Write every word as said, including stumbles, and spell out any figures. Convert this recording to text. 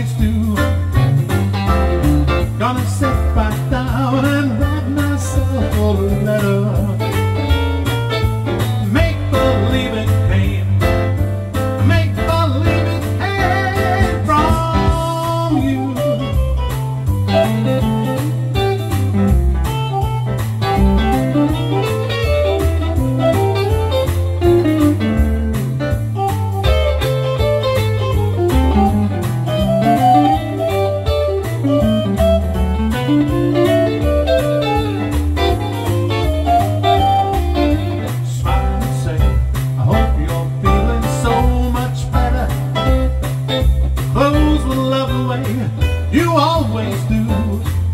always do. Gonna sit back down and write myself a letter. Make believe it came, make believe it came from you. You always do.